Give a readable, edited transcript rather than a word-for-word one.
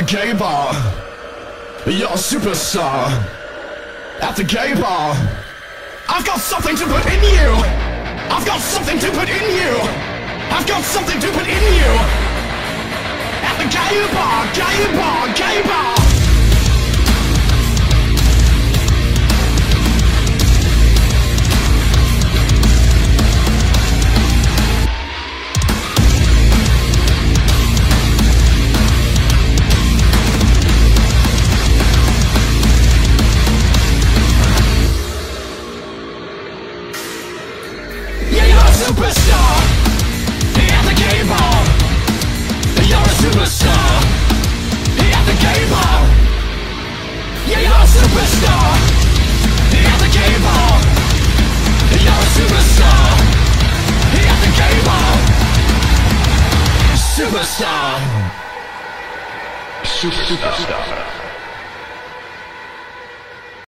gay bar, you're a superstar. At the gay bar, I've got something to put in you. I've got something to put in you. I've got something to put in you. At the gay bar, gay bar, gay bar. Superstar at the gay bar. You're a superstar at the gay bar. Yeah, you're a superstar at the gay bar. You're a superstar at the gay bar. Superstar. Superstar.